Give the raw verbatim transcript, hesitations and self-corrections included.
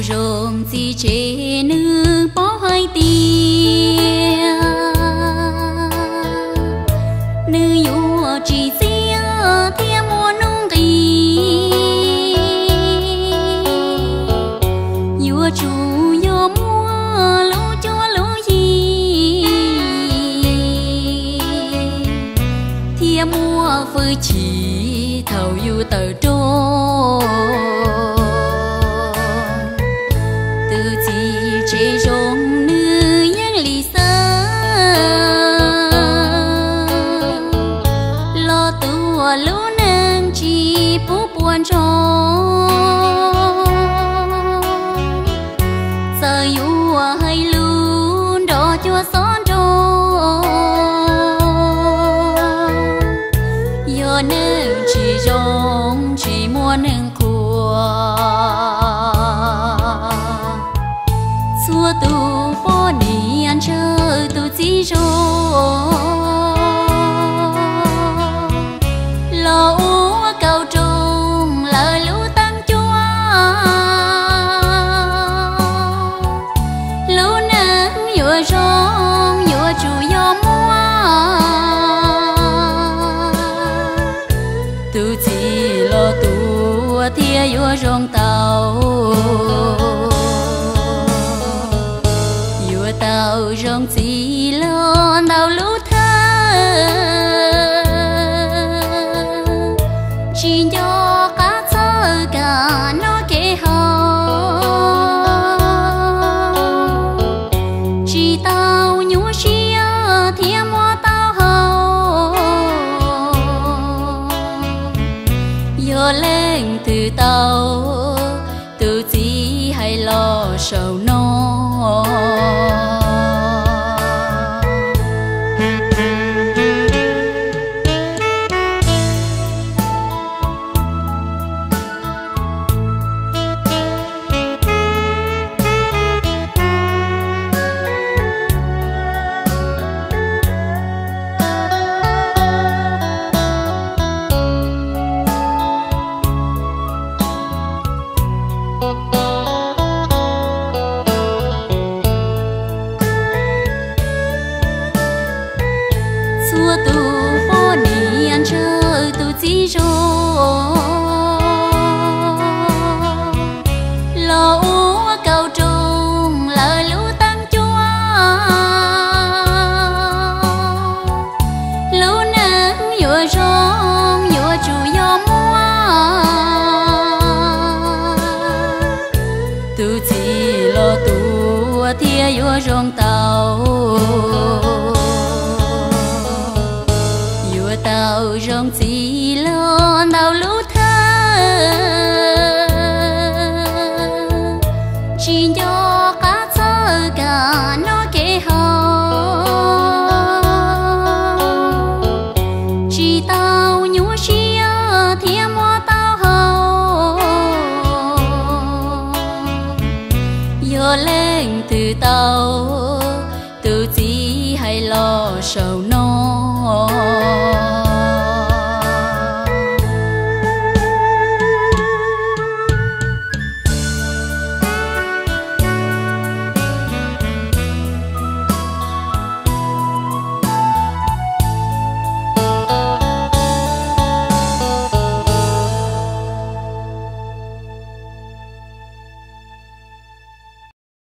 rồng gì chế nữ bó hai tia nữ dùa chỉ xia thiên mua nung kỳ dùa chủ dùa mua lũ chúa lũ gì thiên mua phơi chỉ thầu dùa tờ trô chế rong nữ yang lì xa lo tua lũ nàng chỉ bố buồn cho giờ yêu hay luôn đó chúa xón trô giờ nàng chỉ rong chỉ muốn nàng của xua tu bó ni ăn chơi tu chỉ rô lo uống cầu trùng lời lũ tăng chúa lũ nắng vừa rong vừa chủ gió mua tu chỉ lo tu thia vừa rong tàu tàu rong chỉ lo tàu lũ thơ chỉ cho cá thơ cả nó kể hò chỉ tàu nhú chia thiên mua tàu hò giờ lên từ tàu từ chỉ hay lo sầu no xua tu bó ni ăn chơi tu chỉ rô lo uống cầu trùng lời lũ tăng chúa lũ nắng vừa rong vừa chủ gió mua tu chỉ lo tu thia vừa rong tàu tàu rong chỉ lo tàu lũ thơ chỉ cho cá thơ cả nó kể hò chỉ tàu nhú chia thiên mua tàu hò giờ lên từ tàu từ chỉ hay lo sầu no